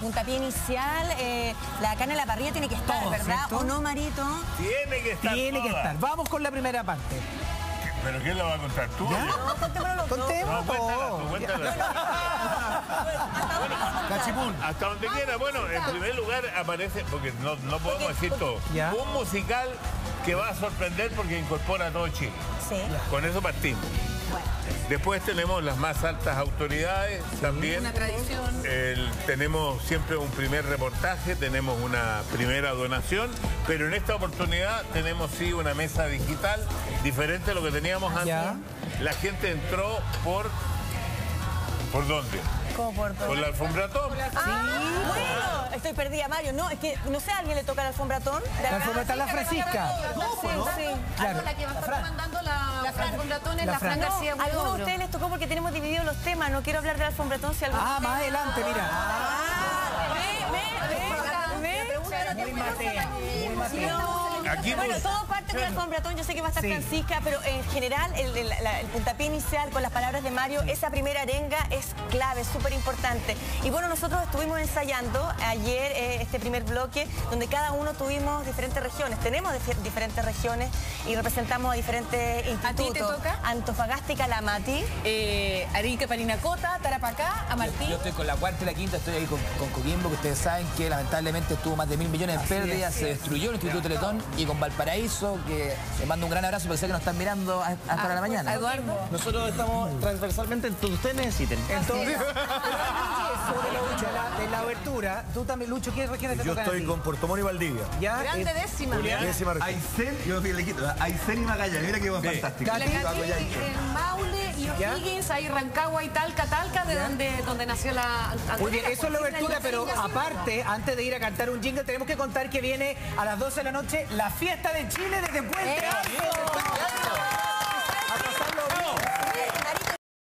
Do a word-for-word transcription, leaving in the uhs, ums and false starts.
puntapié inicial, eh, la carne en la parrilla tiene que estar, Todo, ¿verdad? ¿cierto? ¿O no, Marito? Tiene que estar Tiene que toda. estar. Vamos con la primera parte. ¿Pero quién la va a contar tú? ¿Ya? No, contémoslo los dos. Contemos No, cuéntala todo. tú, cuéntala. Cachipún. Hasta donde quiera. Bueno, en primer lugar aparece, porque no, no podemos decir todo, Ya. un musical que va a sorprender porque incorpora a todo Chile. Sí. Con eso partimos. Después tenemos las más altas autoridades también. Una tradición. El- tenemos siempre un primer reportaje, tenemos una primera donación, pero en esta oportunidad tenemos sí una mesa digital diferente a lo que teníamos antes. Ya. La gente entró por... ¿Por dónde? ¿Cómo por todo? Por la alfombratón. Ah, bueno, estoy perdida, Mario. No, es que, no sé, ¿a alguien le toca el alfombratón? ¿De La acá? alfombratón La Francisca. Sí, sí. Claro. La que va a estar comandando la, la alfombratón es La la Fran Fran. García A algunos de Huidobro. ustedes les tocó porque tenemos divididos los temas. No quiero hablar del alfombratón si alguno... Ah, más adelante, mira. Ve, ve, ve, Muy Mateo, muy Mateo. Aquí Bueno, nos- todo parte del alfombratón. Yo sé que va a estar Sí. Francisca, pero en general el, el- la- el puntapié inicial con las palabras de Mario, esa primera arenga es clave, súper importante. Y bueno, nosotros estuvimos ensayando ayer eh, este primer bloque, donde cada uno tuvimos diferentes regiones. Tenemos dif- diferentes regiones y representamos a diferentes institutos. ¿A ti te toca? Antofagasta y Calamati. Eh, Arica, Parinacota, Tarapacá, a Martín. Yo estoy con la cuarta y la quinta, estoy ahí con, con Coquimbo, que ustedes saben que lamentablemente tuvo más de mil millones en pérdidas, se destruyó el Instituto Teletón, y con Valparaíso, que les mando un gran abrazo porque sé que nos están mirando hasta ahora la mañana. Eduardo. Nosotros estamos transversalmente en donde ustedes necesiten. Entonces, sobre Lucho, de la, de la abertura, tú también, Lucho, ¿qué regiones te Yo tocan a estoy ti? con Puerto Montt y Valdivia. ¿Ya? Grande Eh, décima. Décima región. Aysén, yo le quito, Aysén y Magallanes, mira qué va fantástico. Cati, En Maule y ¿Ya? O'Higgins, ahí Rancagua y Talca, Talca, de donde, donde nació la... Muy bien, eso es la abertura, pero aparte, antes de ir a cantar un jingle, tenemos que contar que viene a las doce de la noche la fiesta de Chile desde Puente Alto.